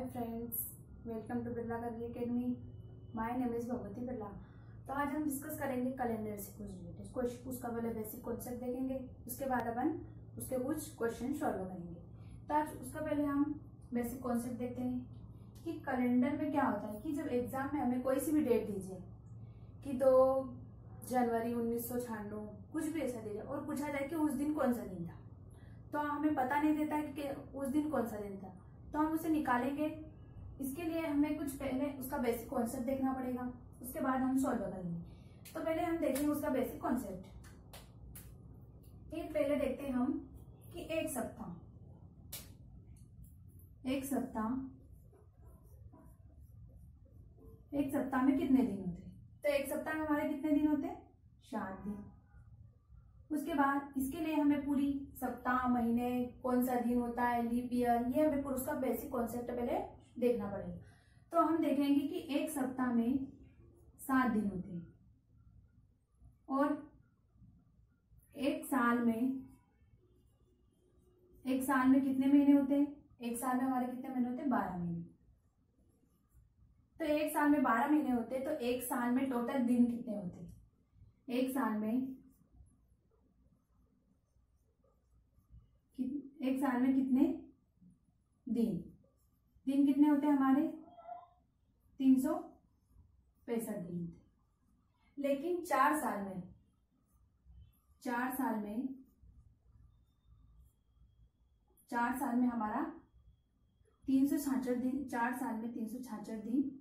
Friends, welcome to Birla career academy. My name is Bhagwati Birla. तो आज हम डिस्कस करेंगे कैलेंडर से कुछ रिलेटेड क्वेश्चन, उसका पहले बेसिक कॉन्सेप्ट देखेंगे, उसके बाद अपन उसके कुछ क्वेश्चन सॉल्व करेंगे। तो आज उसका पहले हम बेसिक कॉन्सेप्ट देखते हैं कि कैलेंडर में क्या होता है कि जब एग्जाम में हमें कोई सी भी डेट दीजिए कि 2 जनवरी 1996 कुछ भी ऐसा दीजिए और पूछा जाए कि उस दिन कौन सा दिन था, तो हमें पता नहीं देता है कि उस दिन कौन सा दिन था, तो हम उसे निकालेंगे। इसके लिए हमें कुछ पहले उसका बेसिक कॉन्सेप्ट देखना पड़ेगा, उसके बाद हम सॉल्व करेंगे। तो पहले हम देखेंगे उसका बेसिक कॉन्सेप्ट। एक पहले देखते हैं हम कि एक सप्ताह में कितने दिन होते हैं। तो एक सप्ताह में हमारे कितने दिन होते हैं? 7 दिन। उसके बाद इसके लिए हमें पूरी सप्ताह, महीने, कौन सा दिन होता है, लीप ईयर, ये हमें पूरा उसका बेसिक कॉन्सेप्ट पहले देखना पड़ेगा। तो हम देखेंगे कि एक सप्ताह में 7 दिन होते हैं और एक साल में कितने महीने होते हैं? एक साल में हमारे कितने महीने होते हैं? 12 महीने। तो एक साल में 12 महीने होते हैं, तो एक साल में टोटल दिन कितने होते हैं? एक साल में कितने दिन कितने होते हैं हमारे? 365 दिन होते। लेकिन 4 साल में हमारा 366 दिन, 4 साल में 366 दिन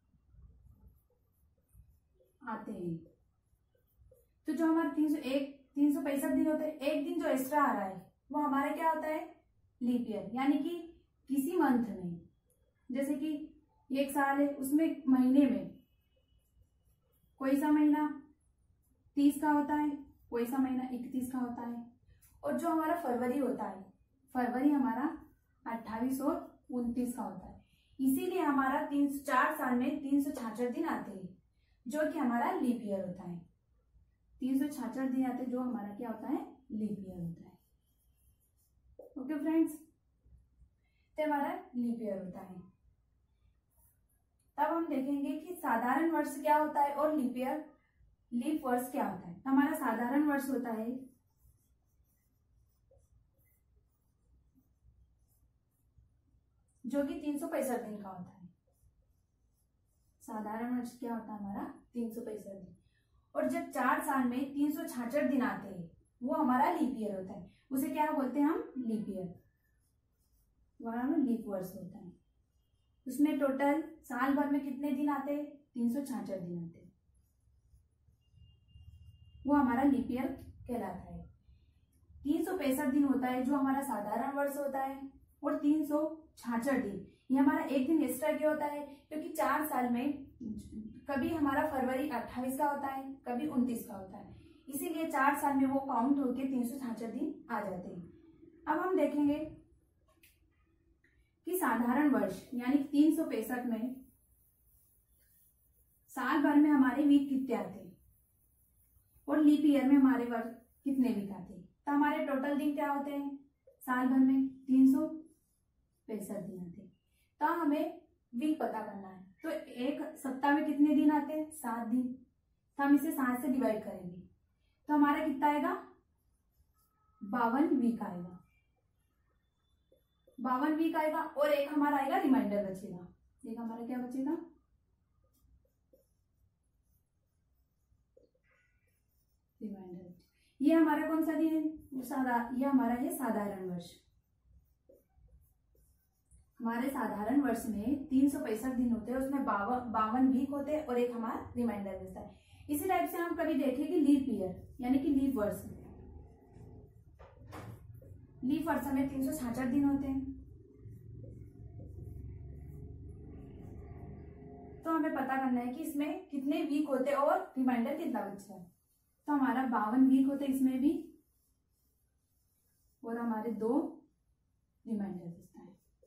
आते हैं। तो जो हमारे 365 दिन होते हैं, एक दिन जो एक्स्ट्रा आ रहा है वो हमारा क्या होता है? Leap year. यानी कि किसी मंथ में, जैसे कि एक साल है, उसमें महीने में कोई सा महीना 30 का होता है, कोई सा महीना 31 का होता है। और जो हमारा फरवरी होता है, फरवरी हमारा 28 और 29 का होता है। इसीलिए हमारा 4 साल में 366 दिन आते हैं, जो कि हमारा लीप ईयर होता है। 366 दिन आते हैं, जो हमारा क्या होता है? लीप ईयर होता है। ओके फ्रेंड्स, तो हमारा लीप ईयर होता है। तब हम देखेंगे कि साधारण वर्ष क्या होता है और लीप वर्ष क्या होता है। हमारा साधारण वर्ष होता है जो कि 365 दिन का होता है। साधारण वर्ष क्या होता है हमारा? 365 दिन। और जब 4 साल में 366 दिन आते हैं, वो हमारा लीप ईयर होता है। उसे क्या बोलते हैं हम? Leap year. वहां लीप वर्ष होता है। उसमें टोटल साल भर में कितने दिन आते हैं? 366 दिन आते हैं। वो हमारा लीप ईयर कहलाता है। 365 दिन होता है जो हमारा साधारण वर्ष होता है, और 366 दिन ये हमारा एक दिन एक्स्ट्रा क्यों होता है? क्योंकि 4 साल में कभी हमारा फरवरी 28 का होता है, कभी 29 का होता है। इसीलिए 4 साल में वो काउंट होके 366 दिन आ जाते हैं। अब हम देखेंगे कि साधारण वर्ष यानी 365 में साल भर में हमारे वीक कितने आते हैं और लीप ईयर में हमारे वर्ष कितने वीक आते हैं। तो हमारे टोटल दिन क्या होते हैं? साल भर में 365 दिन आते हैं। तो हमें वीक पता करना है। तो एक सप्ताह में कितने दिन आते हैं? 7 दिन। तो हम इसे 7 से डिवाइड करेंगे, तो हमारा कितना आएगा? 52 वीक आएगा। 52 वीक आएगा और एक हमारा आएगा रिमाइंडर बचेगा। एक हमारा क्या बचेगा? रिमाइंडर। ये हमारा कौन सा दिन है? ये हमारा है साधारण वर्ष। हमारे साधारण वर्ष में 365 दिन होते हैं, उसमें 52 वीक होते हैं और एक हमारा रिमाइंडर बचता है। इसी टाइप से हम कभी देखेंगे लीप ईयर यानी कि लीप वर्ष। लीप वर्ष में 366 दिन होते हैं। तो हमें पता करना है कि इसमें कितने वीक होते हैं और रिमाइंडर कितना बचता है। तो हमारा 52 वीक होते हैं इसमें भी, और हमारे 2 रिमाइंडर बचता है।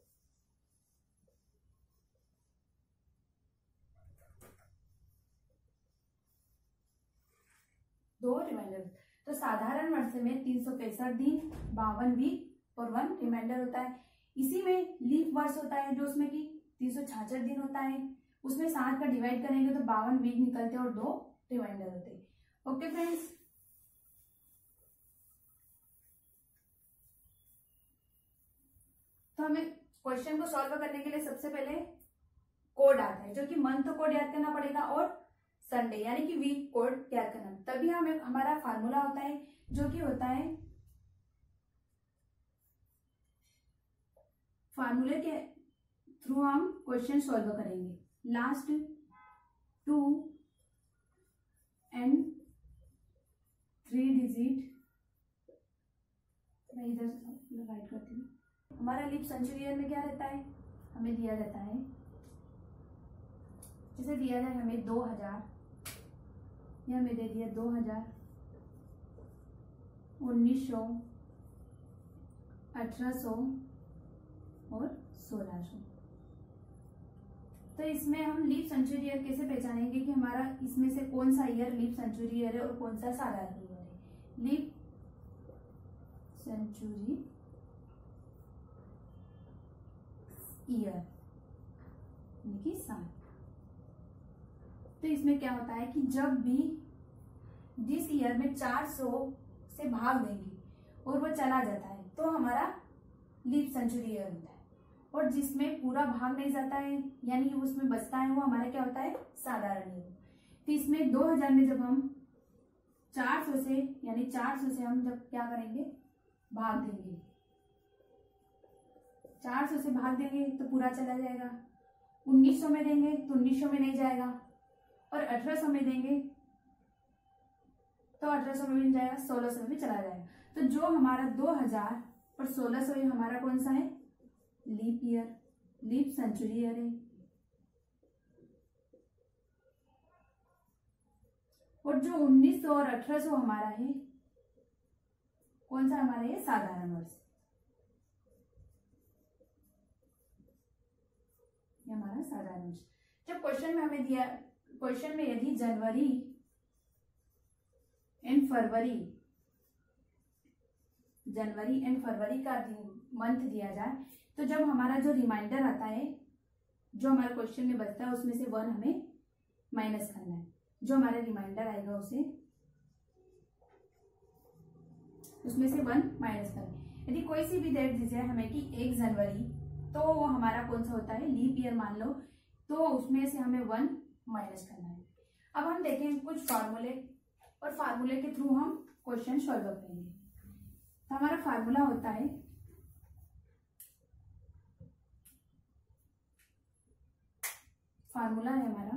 तो साधारण वर्ष में 365 दिन, 52 वीक और 1 रिमाइंडर होता है। इसी में लीप वर्ष होता है जो उसमें कि 366 दिन होता है, उसमें 7 का डिवाइड करेंगे तो 52 वीक निकलते हैं और 2 रिमाइंडर होते हैं। ओके फ्रेंड्स, तो हमें क्वेश्चन को सॉल्व करने के लिए सबसे पहले कोड आता है, जो कि मंथ कोड याद करना पड़ेगा और संडे यानी कि वीक कोड याद करना, तभी हमें हमारा फार्मूला होता है जो कि होता है, फार्मूले के थ्रू हम क्वेश्चन सॉल्व करेंगे। लास्ट 2 एंड 3 डिजिट, मैं इधर राइट करती हूँ। हमारा लीप सेंचुरी ईयर में क्या रहता है, हमें दिया जाता है, जैसे दिया जाए हमें 2000, ये हमें दे दिया 2000, 1900, 1800 और 1600। तो इसमें हम लीप सेंचुरी ईयर कैसे पहचानेंगे कि हमारा इसमें से कौन सा ईयर लीप सेंचुरी ईयर है और कौन सा साधारण ईयर है। लीप सेंचुरी ईयर यानी कि साल। तो इसमें क्या होता है कि जब भी जिस ईयर में 400 से भाग देंगे और वो चला जाता है तो हमारा लीप सेंचुरी ईयर होता है, और जिसमें पूरा भाग नहीं जाता है यानी उसमें बचता है वो हमारा क्या होता है, साधारण ईयर। तो इसमें 2000 में जब हम 400 से यानी 400 से हम जब क्या करेंगे, भाग देंगे, 400 से भाग देंगे तो पूरा चला जाएगा। 1900 में देंगे तो 1900 में नहीं जाएगा, और 1800 में देंगे तो 1800 में मिल जाएगा, 1600 में भी चला जाएगा। तो जो हमारा 2000 और 1600 ये हमारा कौन सा है, leap year, leap century year है। और जो 1900 और 1800 हमारा है कौन सा, हमारा ये साधारण वर्ष, ये हमारा साधारण वर्ष। जब क्वेश्चन में हमें दिया, क्वेश्चन में यदि जनवरी एंड फरवरी, जनवरी एंड फरवरी का मंथ दिया जाए तो जब हमारा जो रिमाइंडर आता है, जो हमारे क्वेश्चन में बचता है उसमें से 1 हमें माइनस करना है। जो हमारा रिमाइंडर आएगा उसे उसमें से 1 माइनस करना है। यदि कोई सी भी डेट दी जाए हमें कि 1 जनवरी, तो वो हमारा कौन सा होता है, लीप ईयर मान लो, तो उसमें से हमें 1 माइनस करना है। अब हम देखें कुछ फार्मूले, और फार्मूले के थ्रू हम क्वेश्चन सॉल्व करेंगे। तो हमारा फार्मूला होता है, फार्मूला है हमारा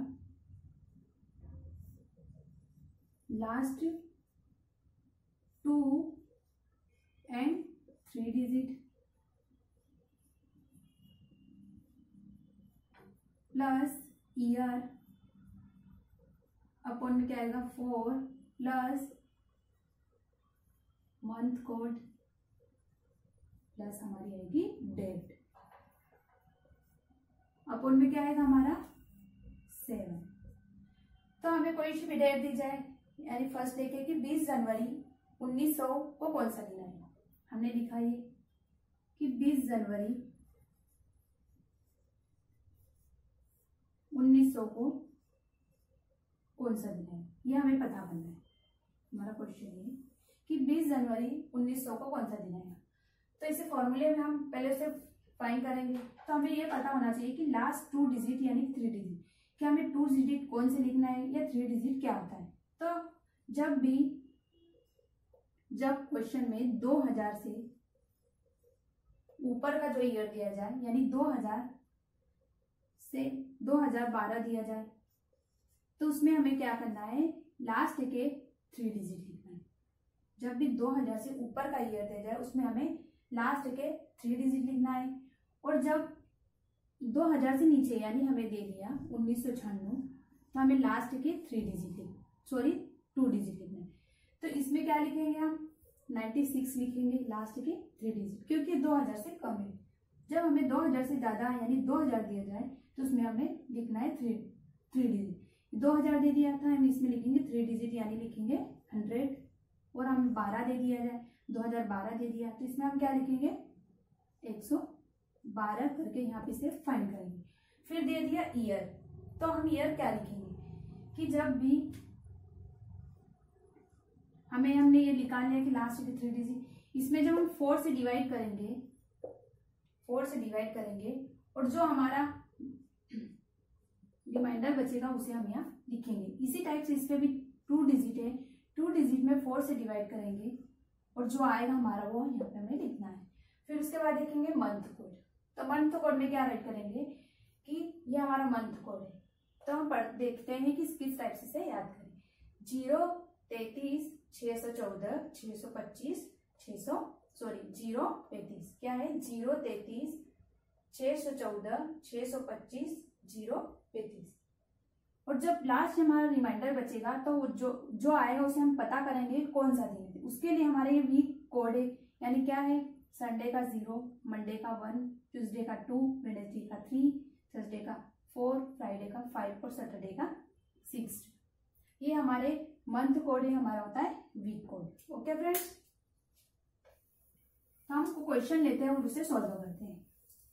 last 2 and 3 digit plus year upon में क्या आएगा 4 प्लस मंथ कोड प्लस हमारी आएगी डेट, अपॉन में क्या आएगा हमारा 7। तो हमें कोई सी भी डेट दी जाए, यानी फर्स्ट देखे कि 20 जनवरी 1900 को कौन सा दिन है, हमने लिखा ये कि 20 जनवरी 1900 को कौन सा दिन है, ये हमें पता करना है। हमारा क्वेश्चन है कि 20 जनवरी 1900 को कौन सा दिन है। तो इसे फॉर्मूले में हम पहले से फाइंड करेंगे। तो हमें ये पता होना चाहिए कि लास्ट 2 डिजिट यानी 3 डिजिट, क्या हमें 2 डिजिट कौन से लिखना है या 3 डिजिट क्या होता है। तो जब क्वेश्चन में 2000 से ऊपर का जो ईयर दिया जाए, यानी 2000 से 2012 दिया जाए, तो उसमें हमें क्या करना है, लास्ट के 3 डिजिट लिखना है। जब भी 2000 से ऊपर का ईयर दिया जाए उसमें हमें लास्ट के 3 डिजिट लिखना है। और जब 2000 से नीचे यानी हमें दे दिया 1996, तो हमें लास्ट के 2 डिजिट लिखना है। तो इसमें क्या लिखेंगे हम, 96 लिखेंगे लास्ट के 3 डिजिट, क्योंकि 2000 से कम है। जब हमें 2000 से ज्यादा यानी 2000 दिया जाए तो उसमें हमें लिखना है 3 डिजिट। 2000 दे दिया था, हम इसमें लिखेंगे 3 डिजिट यानी लिखेंगे 100। और हम 12 दे दिया जाए, 2012 दे दिया, तो इसमें हम क्या लिखेंगे 112 करके यहाँ पे से फाइंड करेंगे। फिर दे दिया ईयर, तो हम ईयर क्या लिखेंगे कि जब भी हमने ये निकाल लिया कि लास्ट के 3 डिजिट, इसमें जब हम 4 से डिवाइड करेंगे, 4 से डिवाइड करेंगे और जो हमारा रिमाइंडर बचेगा उसे हम यहाँ लिखेंगे। इसी टाइप से इस पे भी 2 डिजिट है, 2 डिजिट में 4 से डिवाइड करेंगे और जो आएगा हमारा वो यहाँ पे हमें लिखना है। फिर उसके बाद देखेंगे मंथ कोड। तो मंथ कोड में क्या राइट करेंगे कि ये हमारा मंथ कोड है, तो हम देखते हैं कि किस टाइप से याद करें। 0 33 614 625 0 35 क्या है 0 33 614 625 0 35। और जब लास्ट हमारा रिमाइंडर बचेगा तो जो आएगा उसे हम पता करेंगे कौन सा दिन है। उसके लिए हमारे ये वीक कोड है, यानी क्या है संडे का 0, मंडे का 1, ट्यूसडे का 2, वेडनेसडे का 3, थर्सडे का 4, फ्राइडे का 5 और सैटरडे का 6। ये हमारे मंथ कोड है, हमारा होता है वीक कोड। ओके फ्रेंड्स, हम क्वेश्चन लेते हैं और उसे सॉल्व करते हैं।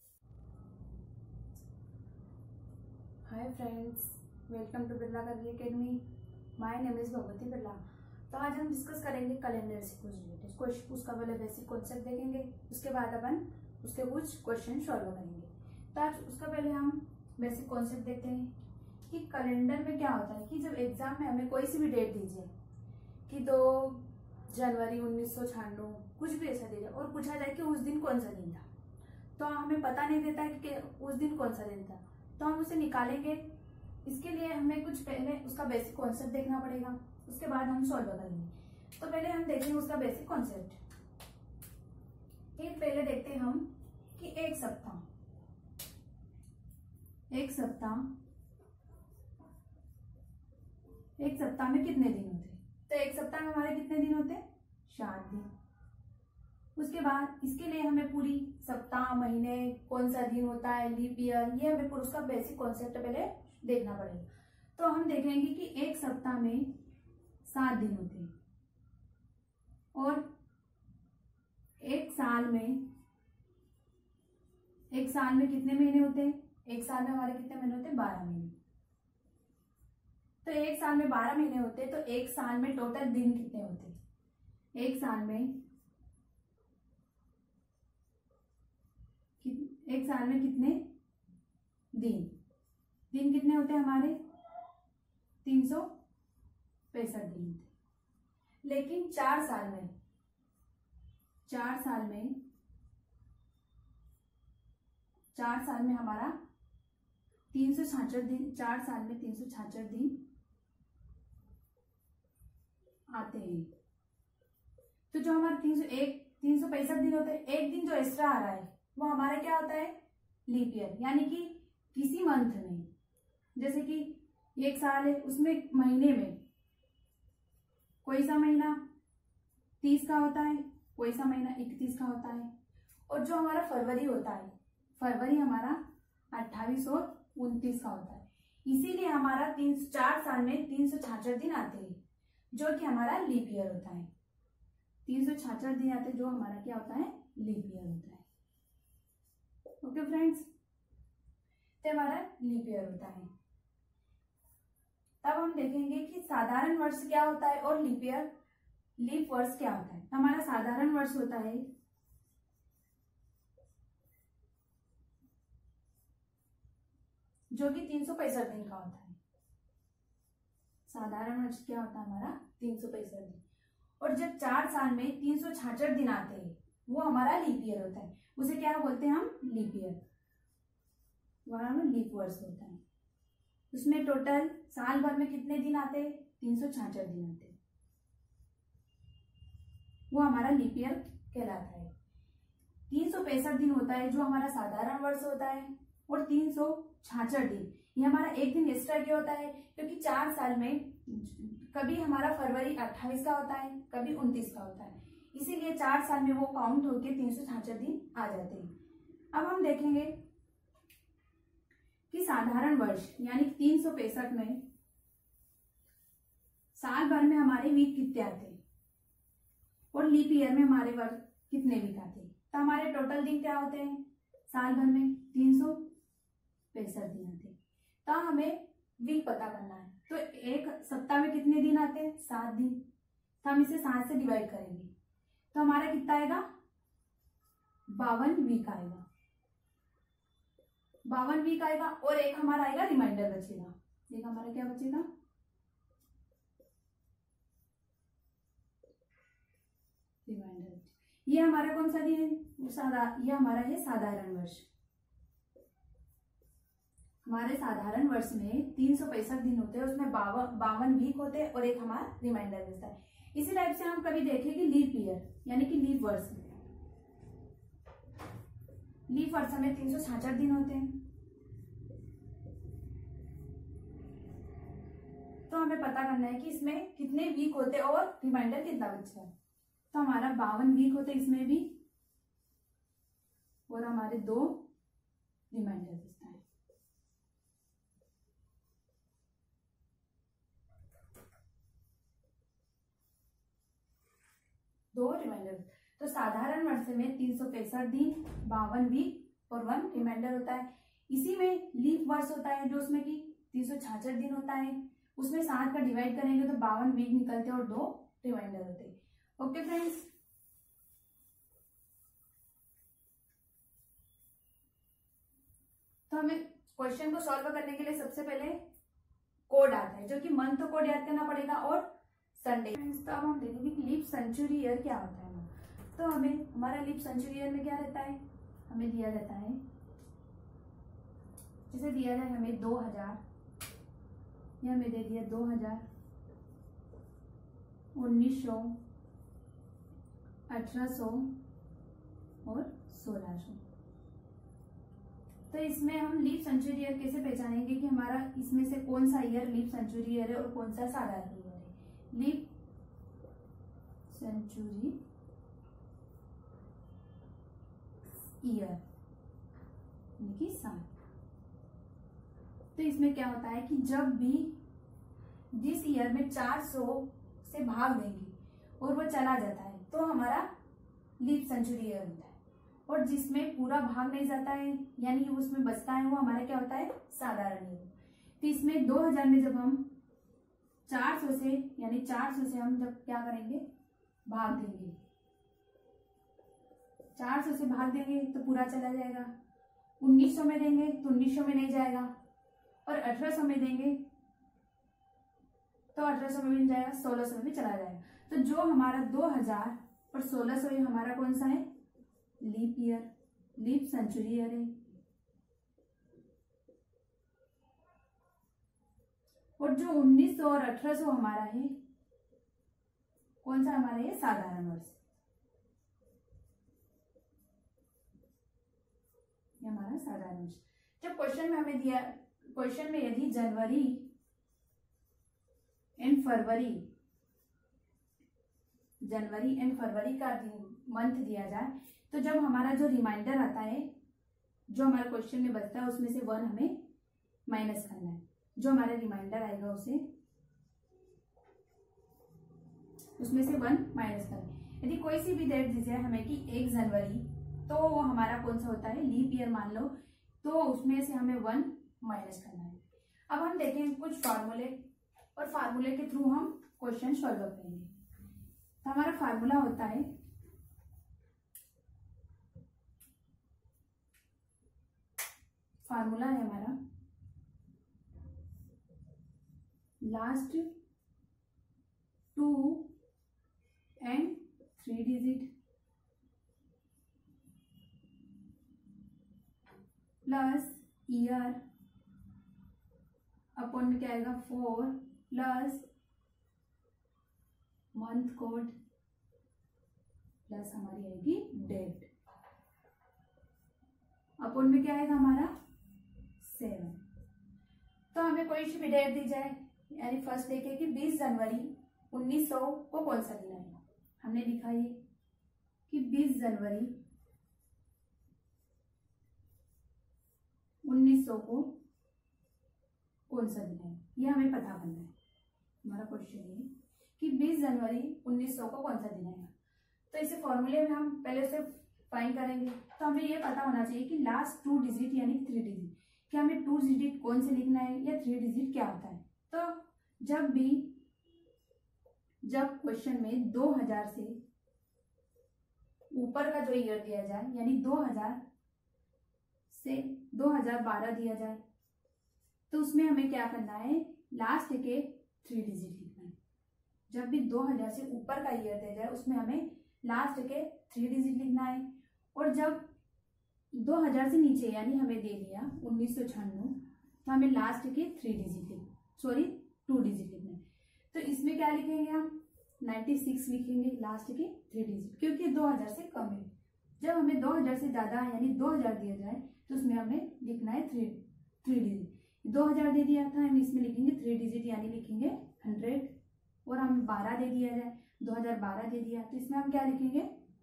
Hi friends, welcome to Birla career academy. My name is Bhagwati Birla. तो आज हम डिस्कस करेंगे कैलेंडर से कुछ रिलेटेड क्वेश्चन, उसका पहले बेसिक कॉन्सेप्ट देखेंगे, उसके बाद अपन उसके कुछ क्वेश्चन सॉल्व करेंगे। तो आज उसका पहले हम बेसिक कॉन्सेप्ट देखते हैं कि कैलेंडर में क्या होता है कि जब एग्जाम में हमें कोई सी भी डेट दीजिए कि 2 जनवरी 1996 कुछ भी ऐसा दे दिया और पूछा जाए कि उस दिन कौन सा दिन था, तो हमें पता नहीं देता है कि उस दिन कौन सा दिन था, तो हम उसे निकालेंगे। इसके लिए हमें कुछ पहले उसका बेसिक कॉन्सेप्ट देखना पड़ेगा, उसके बाद हम सॉल्व करेंगे। तो पहले हम देखेंगे उसका बेसिक कॉन्सेप्ट। पहले देखते हैं हम कि एक सप्ताह में कितने दिन होते हैं। तो एक सप्ताह में हमारे कितने दिन होते हैं 7 दिन। उसके बाद इसके लिए हमें पूरी सप्ताह, महीने, कौन सा दिन होता है, लीप ईयर, ये हमें पूरा उसका बेसिक कॉन्सेप्ट पहले देखना पड़ेगा। तो हम देखेंगे कि एक सप्ताह में 7 दिन होते हैं और एक साल में कितने महीने होते हैं। एक साल में हमारे कितने महीने होते हैं 12 महीने। तो एक साल में 12 महीने होते हैं, तो एक साल में टोटल दिन कितने होते हैं। एक साल में कितने दिन कितने होते हैं हमारे 365 दिन होते। लेकिन 4 साल में हमारा 366 दिन, 4 साल में 366 दिन आते हैं। तो जो हमारे 365 दिन होते हैं, एक दिन जो एक्स्ट्रा आ रहा है वो हमारा क्या होता है लीप ईयर, यानी कि किसी मंथ में, जैसे कि एक साल है उसमें महीने में कोई सा महीना 30 का होता है, कोई सा महीना 31 का होता है। और जो हमारा फरवरी होता है, फरवरी हमारा 28 और 29 का होता है। इसीलिए हमारा 4 साल में 366 दिन आते हैं, जो कि हमारा लीप ईयर होता है। 366 दिन आते हैं, जो हमारा क्या होता है लीप ईयर होता है। ओके फ्रेंड्स, तो हमारा लीप ईयर होता है। तब हम देखेंगे कि साधारण वर्ष क्या होता है और लीप वर्ष क्या होता है। हमारा साधारण वर्ष होता है जो कि 365 दिन का होता है। साधारण वर्ष क्या होता है हमारा 365 दिन। और जब 4 साल में 366 दिन आते हैं वो हमारा लीप ईयर होता है। उसे क्या बोलते हैं हम लीप ईयर, वहां हमें लीप वर्ष होता है। उसमें टोटल साल भर में कितने दिन आते हैं 366 दिन आते हैं, वो हमारा लीप ईयर कहलाता है। 365 दिन होता है जो हमारा साधारण वर्ष होता है, और 366 दिन ये हमारा एक दिन एक्स्ट्रा क्यों होता है, क्योंकि 4 साल में कभी हमारा फरवरी 28 का होता है, कभी 29 का होता है, इसीलिए 4 साल में वो काउंट होके 366 दिन आ जाते हैं। अब हम देखेंगे कि साधारण वर्ष यानी 365 में साल भर में हमारे वीक कितने आते हैं और लीप ईयर में हमारे वर्ष कितने वीक आते हैं। तो हमारे टोटल दिन क्या होते हैं साल भर में 365 दिन आते हैं। तो हमें वीक पता करना है। तो एक सप्ताह में कितने दिन आते हैं? 7 दिन। तो हम इसे 7 से डिवाइड करेंगे तो हमारा कितना आएगा? 52 वीक आएगा। 52 वीक आएगा और एक हमारा आएगा रिमाइंडर बचेगा। एक हमारा क्या बचेगा? रिमाइंडर। ये हमारा कौन सा दिन है? ये हमारा है साधारण वर्ष। हमारे साधारण वर्ष में 365 दिन होते हैं, उसमें 52 वीक होते हैं और एक हमारा रिमाइंडर बचता है। इसी टाइप से हम कभी देखेंगे लीप ईयर यानी कि लीप वर्ष। लीप वर्ष में 366 दिन होते हैं। तो हमें पता करना है कि इसमें कितने वीक होते हैं और रिमाइंडर कितना बचता है। तो हमारा 52 वीक होते इसमें भी और हमारे 2 रिमाइंडर बचता है। तो साधारण वर्ष में 365 दिन, 52 वीक और 1 रिमाइंडर होता है। इसी में लीप वर्ष होता है जो उसमें कि 366 दिन होता है, उसमें 7 का डिवाइड करेंगे तो 52 वीक निकलते हैं और 2 रिमाइंडर होते हैं। ओके फ्रेंड्स, तो हमें क्वेश्चन को सॉल्व करने के लिए सबसे पहले कोड आता है जो कि मंथ कोड याद करना पड़ेगा और संडे। तो अब हम देखेंगे कि लीप सेंचुरी ईयर क्या होता है। तो हमें हमारा लीप सेंचुरी ईयर में क्या रहता है? हमें दिया जाता है, जैसे दिया जाए हमें 2000, ये हमें दे दिया 2000, 1900, 1800 और 1600। तो इसमें हम लीप सेंचुरी ईयर कैसे पहचानेंगे कि हमारा इसमें से कौन सा ईयर लीप सेंचुरी ईयर है और कौन सा साधारण ईयर है? लीप सेंचुरी ईयर यानी कि साल। तो इसमें क्या होता है कि जब भी जिस ईयर में 400 से भाग देंगे और वो चला जाता है तो हमारा लीप सेंचुरी ईयर होता है, और जिसमें पूरा भाग नहीं जाता है यानी उसमें बचता है वो हमारा क्या होता है? साधारण ईयर। तो इसमें 2000 में जब हम 400 से यानी 400 से हम जब क्या करेंगे? भाग देंगे। 400 से भाग देंगे तो पूरा चला जाएगा। 1900 में देंगे तो 1900 में नहीं जाएगा, और 1800 में देंगे तो 1800 में भी नहीं जाएगा, 1600 में भी चला जाएगा। तो जो हमारा 2000 और 1600 हमारा कौन सा है? Leap year, leap century year है। और जो 1900 और 1800 हमारा है कौन सा? हमारा ये साधारण वर्ष, ये हमारा साधारण वर्ष। जब क्वेश्चन में हमें दिया, क्वेश्चन में यदि जनवरी एंड फरवरी का मंथ दिया जाए तो जब हमारा जो रिमाइंडर आता है, जो हमारे क्वेश्चन में बचता है उसमें से 1 हमें माइनस करना है। जो हमारा रिमाइंडर आएगा उसमें से 1 माइनस करें। यदि कोई सी भी डेट दी जाए हमें कि 1 जनवरी, तो वो हमारा कौन सा होता है? लीप ईयर मान लो, तो उसमें से हमें 1 माइनस करना है। अब हम देखें कुछ फार्मूले, और फार्मूले के थ्रू हम क्वेश्चन सॉल्व करेंगे। तो हमारा फार्मूला होता है हमारा last 2 and 3 digit plus year upon में क्या आएगा? 4 प्लस मंथ कोड प्लस हमारी आएगी डेट, अपॉन में क्या आएगा? हमारा 7। तो हमें कोई सी भी डेट दी जाए, यानी फर्स्ट देखें कि 20 जनवरी 1900 को कौन सा दिन आएगा? हमने लिखा ये कि 20 जनवरी 1900 को कौन सा दिन है, ये हमें पता करना है। हमारा क्वेश्चन ये कि 20 जनवरी 1900 को कौन सा दिन है। तो इसे फॉर्मूले में हम पहले से फाइंड करेंगे। तो हमें ये पता होना चाहिए कि लास्ट 2 डिजिट यानी 3 डिजिट कि हमें 2 डिजिट कौन से लिखना है या 3 डिजिट क्या होता है। तो जब क्वेश्चन में 2000 से ऊपर का जो ईयर दिया जाए, यानी 2000 से 2012 दिया जाए, तो उसमें हमें क्या करना है, लास्ट के 3 डिजिट लिखना है। जब भी 2000 से ऊपर का ईयर दिया जाए उसमें हमें लास्ट के 3 डिजिट लिखना है। और जब 2000 से नीचे यानी हमें दे दिया 1996, तो हमें लास्ट के 2 डिजिट लिखना है। तो इसमें क्या लिखेंगे हम, 96 लिखेंगे लास्ट के 3 डिजिट, क्योंकि 2000 से कम है। जब हमें 2000 से ज़्यादा यानी 2000 दिया जाए तो उसमें हमें लिखना है 3 डिजिट। 2000 दे दिया था, हम इसमें लिखेंगे 3 डिजिट यानी लिखेंगे 100। और हमें 12 दे दिया जाए, 2012 दे दिया, तो इसमें हम क्या लिखेंगे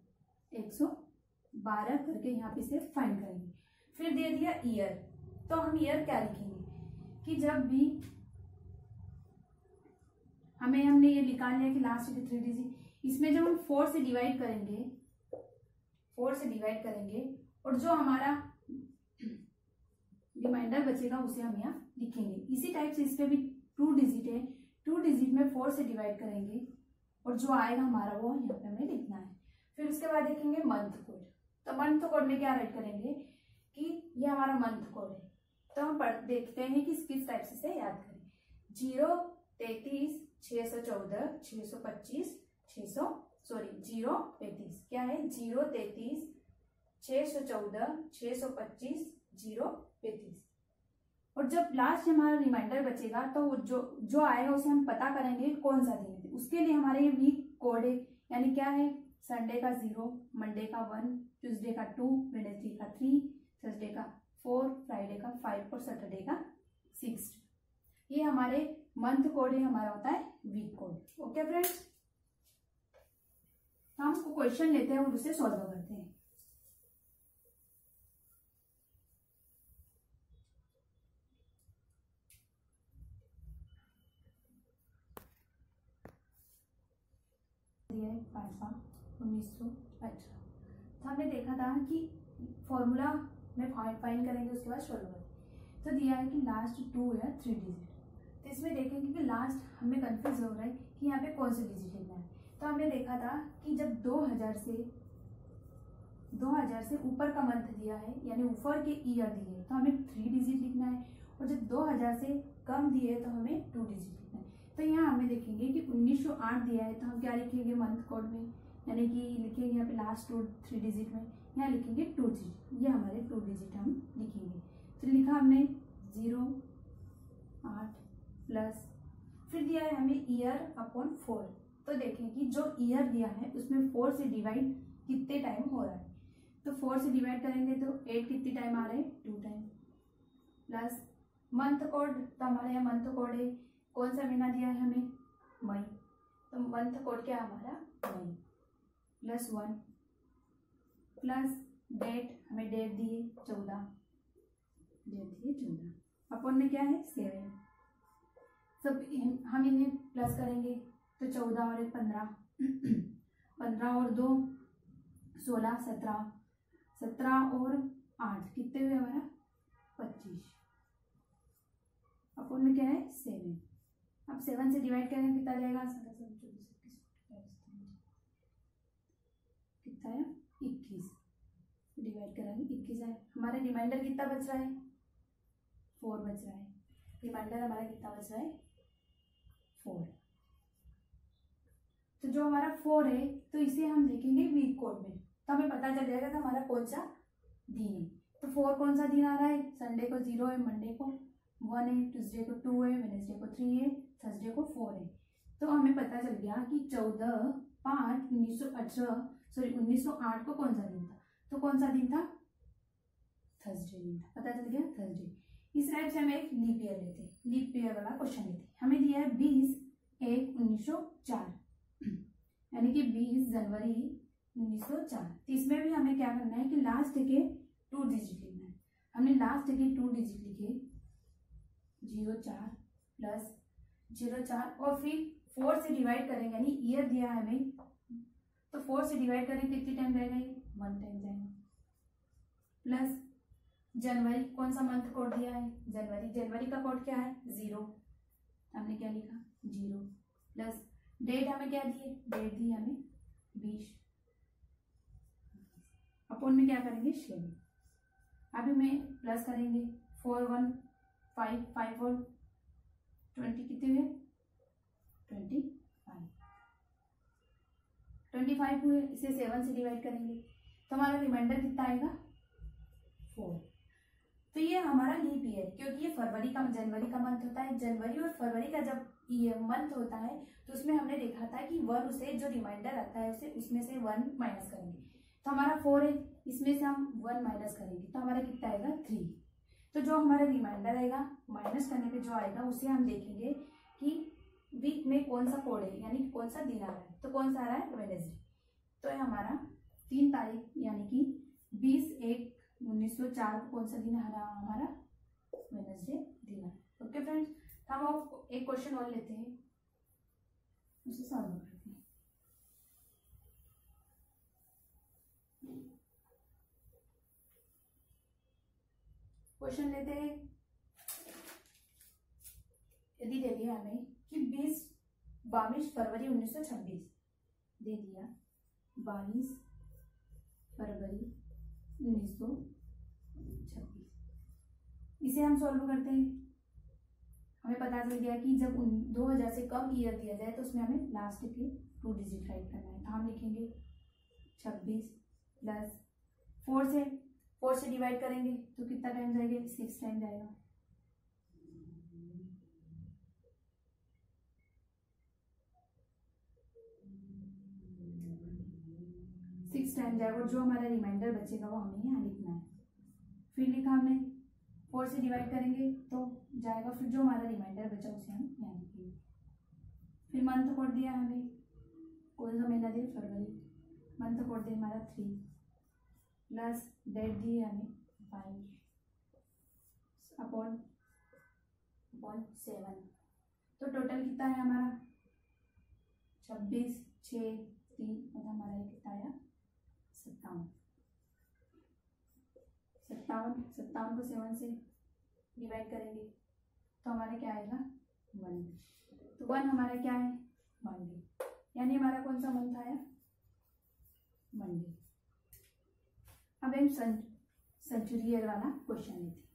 112 करके यहाँ पे से फाइंड करेंगे। फिर दे दिया ईयर, तो हम ईयर क्या लिखेंगे कि जब भी हमने ये निकाल लिया कि लास्ट के 3 डिजिट, इसमें जब हम 4 से डिवाइड करेंगे और जो हमारा रिमाइंडर बचेगा उसे हम यहाँ लिखेंगे। इसी टाइप से इस पे भी 2 डिजिट है, 2 डिजिट में 4 से डिवाइड करेंगे और जो आएगा हमारा वो यहाँ पे हमें लिखना है। फिर उसके बाद देखेंगे मंथ कोड। तो मंथ कोड में क्या राइट करेंगे कि ये हमारा मंथ कोड है। तो हम देखते हैं कि किस टाइप से याद करें। 0 33 614 625 0 क्या है 0 33 614 625 0 और जब लास्ट हमारा रिमाइंडर बचेगा तो जो आएगा उसे हम पता करेंगे कौन सा दिन है। उसके लिए हमारे ये वीक कोड है, यानी क्या है, संडे का 0, मंडे का 1, ट्यूसडे का 2, वेडनेसडे का 3, थर्सडे का 4, फ्राइडे का 5 और सैटरडे का 6। ये हमारे मंथ कोड है, हमारा होता है वीक कोड। ओके फ्रेंड्स, हम क्वेश्चन लेते हैं और उसे सॉल्व करते हैं। दिया है 5/1918। तो हमने देखा था कि फॉर्मूला में फाइंड करेंगे, उसके बाद सॉल्व करेंगे। तो दिया है कि लास्ट 2 या 3 डिजिट। तो इसमें देखेंगे कि लास्ट हमें कंफ्यूज हो रहा है कि यहाँ पे कौन से डिजिट लिखना है। तो हमने देखा था कि जब 2000 से ऊपर का मंथ दिया है यानी ऊपर के ईयर दिए तो हमें 3 डिजिट लिखना है, और जब 2000 से कम दिए तो हमें 2 डिजिट लिखना है। तो यहाँ हमें देखेंगे कि 1908 दिया है तो हम क्या लिखेंगे मंथ कोड में, यानी कि लिखेंगे यहाँ पे लास्ट 3 डिजिट में, यहाँ लिखेंगे 2 डिजिट, ये हमारे 2 डिजिट हम लिखेंगे। तो लिखा हमने 0 8 प्लस, फिर दिया है हमें ईयर अपॉन 4। तो देखें कि जो ईयर दिया है उसमें 4 से डिवाइड कितने टाइम हो रहा है। तो 4 से डिवाइड करेंगे तो 8 कितने टाइम आ रहे हैं, 2 टाइम, प्लस मंथ कोड। तो हमारे यहाँ मंथ कोड है, कौन सा महीना दिया है हमें, मई। तो मंथ कोड क्या हमारा मई, प्लस 1, प्लस डेट, हमें डेट दिए 14, अपॉन में क्या है 7। सब हम इन्हें प्लस करेंगे तो 14 और 1 15, 15 और 2 16, 17 और 8 कितने हुए हमारा 25, अपॉन में क्या है 7। अब 7 से डिवाइड करेंगे कितना जाएगा, कितना है 21, डिवाइड करेंगे 21 है। हमारा रिमाइंडर कितना बच रहा है, 4 बच रहा है। रिमाइंडर हमारा कितना बच रहा है 4। तो जो हमारा 4 है तो इसे हम लिखेंगे वीक कोड में, तो हमें पता चल जाएगा कि हमारा कौन सा दिन है। तो 4 कौन सा दिन आ रहा है, संडे को 0 है, मंडे को 1 है, ट्यूसडे को 2 है, वेडनेसडे को 3 है, थर्सडे को 4 है। तो हमें पता चल गया कि 1908 को कौन सा दिन था। तो कौन सा दिन था, थर्सडे दिन था, पता चल गया थर्सडे। इस टाइप से हम एक लीप ईयर लेते हैं, लीप ईयर वाला क्वेश्चन लेते हैं। हमें दिया है 20/1/1904 यानी कि 20 जनवरी 1904। तो इसमें भी हमें क्या करना है कि लास्ट के 2 डिजिट लिखना है। हमने लास्ट के 2 डिजिट लिखे 04 प्लस 04 और फिर 4 से डिवाइड करेंगे, यानी ईयर दिया है हमें तो 4 से डिवाइड करेंगे कितनी टाइम रहेगा, 1 टाइम जाएगा, प्लस जनवरी कौन सा मंथ कोड दिया है, जनवरी, जनवरी का कोड क्या है 0, हमने क्या लिखा 0, प्लस डेट हमें क्या दी है, डेट दी हमें 20, अपन में क्या करेंगे शेयर, अभी में प्लस करेंगे 4 1 5 5 और 20 कितने हुए 25 हुए, इसे 7 से डिवाइड करेंगे तो हमारा रिमाइंडर कितना आएगा 4। तो ये हमारा लीप ईयर, क्योंकि ये फरवरी का जनवरी का मंथ होता है, जनवरी और फरवरी का जब ये मंथ होता है तो उसमें हमने देखा था कि 1 उसे जो रिमाइंडर आता है उसे उसमें से 1 माइनस करेंगे, तो हमारा 4 है, इसमें से हम 1 माइनस करेंगे तो हमारा कितना आएगा 3। तो जो हमारा रिमाइंडर आएगा माइनस करने पे जो आएगा उसे हम देखेंगे कि वीक में कौन सा कोड है, यानी कौन सा दिन आ रहा है, तो कौन सा आ रहा है वेडनेसडे, तो है हमारा 3 तारीख यानी कि 20/1/1904 कौन सा दिन आ रहा हमारा वेडनेसडे दिन है। ओके फ्रेंड्स, हम अब एक क्वेश्चन और लेते हैं, उसे सॉल्व करते हैं। क्वेश्चन लेते हैं, यदि दे दिया हमें कि 22 फरवरी 1926, दे दिया 22 फरवरी 1926, इसे हम सॉल्व करते हैं। हमें पता चल गया कि जब 2000 से कम ईयर दिया जाए तो उसमें हमें लास्ट के 2 डिजिट राइट करना है, तो हम लिखेंगे 26 प्लस 4 से डिवाइड करेंगे तो कितना टाइम जाएगा 6 टाइम जाएगा, 6 टाइम जाएगा और जो हमारा रिमाइंडर बचेगा वो हमें यहाँ लिखना है। फिर लिखा हमने 4 से डिवाइड करेंगे तो जाएगा, फिर जो हमारा रिमाइंडर बचा उसे हम यहाँ लिखेंगे। फिर मंथ कोड दिया हमें, कौन सा महीना दिया फरवरी, मंथ कोड दिया हमारा 3 प्लस डेट दी है हमें 5 अपॉन 7, तो टोटल कितना है हमारा 26 6 3, मतलब हमारा ये कितना आया 57 को 7 से डिवाइड करेंगे तो हमारा क्या आएगा 1, तो 1 हमारा क्या है मंडे, यानी हमारा कौन सा मंथ आया मंडे। अब हम सेंचुरी ईयर वाला क्वेश्चन लेते हैं।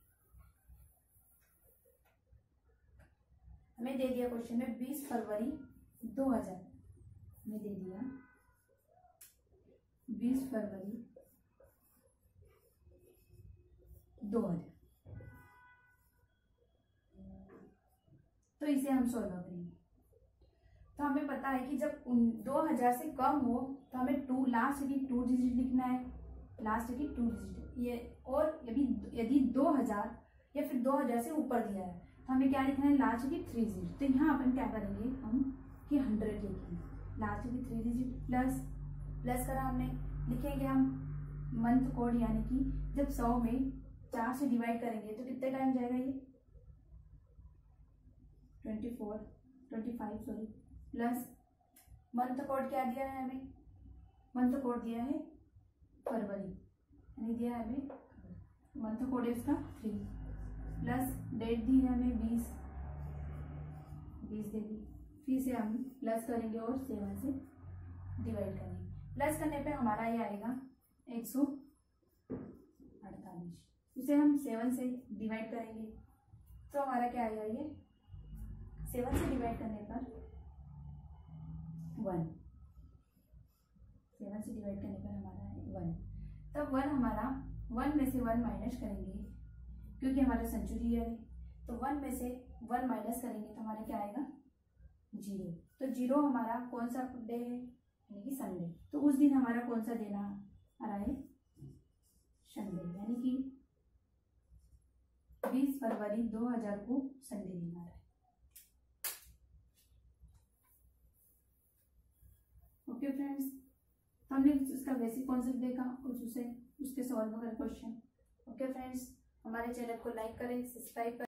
हमें दे दिया क्वेश्चन में 20 फरवरी 2000 में दे दिया 20 फरवरी 2000, तो इसे हम सॉल्व करेंगे। तो हमें पता है कि जब 2000 से कम हो तो हमें लास्ट की 2 डिजिट लिखना है, लास्ट की 2 डिजिट ये, और यदि 2000 या फिर 2000 से ऊपर दिया है तो हमें क्या लिखना है लास्ट की 3 डिजिट। तो यहाँ अपन क्या करेंगे हम कि 100 लिखेंगे, लास्ट की 3 डिजिट प्लस करा हमने, लिखेंगे हम मंथ कोड, यानी कि जब 100 में 4 से डिवाइड करेंगे तो कितने टाइम जाएगा ये 25 सॉरी, प्लस मंथ कोड क्या दिया है हमें, मंथ कोड दिया है फरवरी, यानी दिया है हमें मंथ कोड है उसका 3, प्लस डेट दी है हमें 20 दे दी, फिर से हम प्लस करेंगे और 7 से डिवाइड करेंगे, प्लस करने पे हमारा ये आएगा 148, इसे हम 7 से डिवाइड करेंगे तो हमारा क्या आएगा ये 7 से डिवाइड करने पर 1, 7 से डिवाइड करने पर हमारा है 1, तब 1 हमारा 1 में से 1 माइनस करेंगे क्योंकि हमारा सेंचुरी ईयर है, तो 1 में से 1 माइनस करेंगे तो हमारा क्या आएगा 0, तो 0 हमारा कौन सा डे है यानी कि संडे, तो उस दिन हमारा कौन सा दिन आ रहा है संडे, यानी कि 20 फरवरी 2000 को संडे दिन आ रहा है। ओके फ्रेंड्स, तो हमने इसका बेसिक कॉन्सेप्ट देखा और उसके सॉल्व कर क्वेश्चन। ओके फ्रेंड्स, हमारे चैनल को लाइक करें, सब्सक्राइब करें।